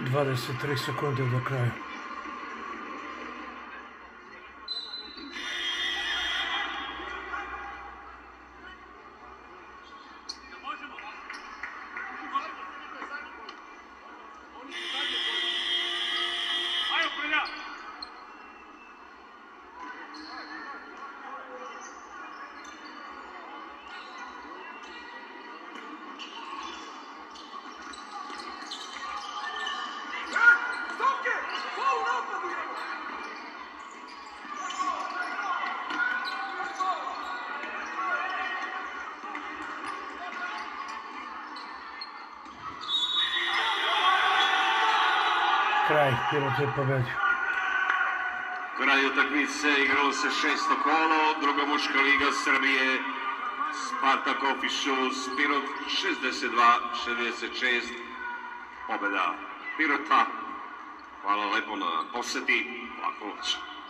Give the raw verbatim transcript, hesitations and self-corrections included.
dvadeset tri sekunde do kraja. Kraj, Pirot je pobedio. Kraj utakmice, igralo se šesto kolo, druga muška liga Srbije, Spartak Officials, Pirot šezdeset dva šezdeset šest, pobeda Pirota. Hvala lepo na poseti, laku noć.